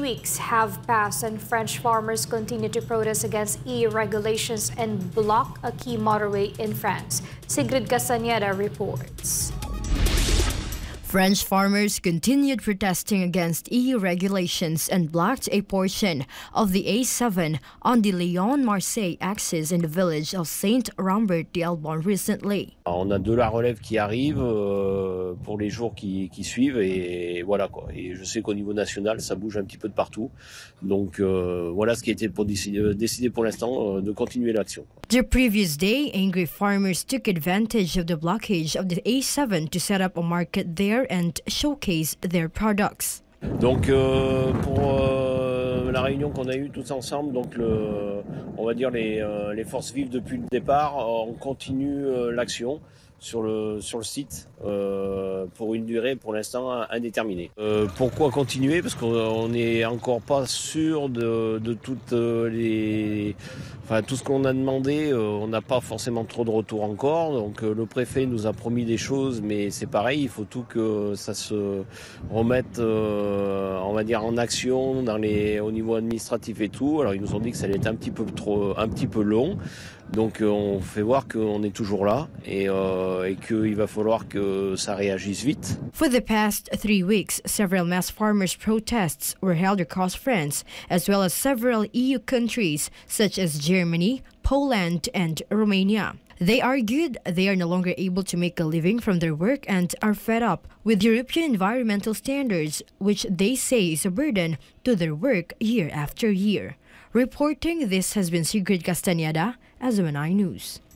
weeks have passed and French farmers continue to protest against EU regulations and block a key motorway in France. Sigrid Castañeda reports. French farmers continued protesting against EU regulations and blocked a portion of the A7 on the Lyon-Marseille axis in the village of Saint-Rambert-d'Albon recently. On a de la relève qui arrive pour les jours qui suivent et voilà quoi. Et je sais qu'au niveau national, ça bouge un petit peu de partout. Donc voilà ce qui a été décidé pour l'instant, de continuer l'action. The previous day, angry farmers took advantage of the blockage of the A7 to set up a market there and showcase their products. Donc pour la réunion qu'on a eue tous ensemble, donc on va dire les forces vives depuis le départ, on continue l'action sur le site pour une durée pour l'instant indéterminée. Pourquoi continuer? Parce qu'on n'est encore pas sûr de toutes tout ce qu'on a demandé. On n'a pas forcément trop de retours encore. Donc le préfet nous a promis des choses, mais c'est pareil, il faut tout que ça se remette, on va dire, en action au niveau administratif et tout. Alors ils nous ont dit que ça allait être un petit peu long. Donc on fait voir qu'on est toujours là et qu'il va falloir que ça réagisse vite. For the past 3 weeks, several mass farmers' protests were held across France, as well as several EU countries such as Germany, Poland, and Romania. They argued they are no longer able to make a living from their work and are fed up with European environmental standards, which they say is a burden to their work year after year. Reporting this has been Sigrid Castañeda, SMNI News.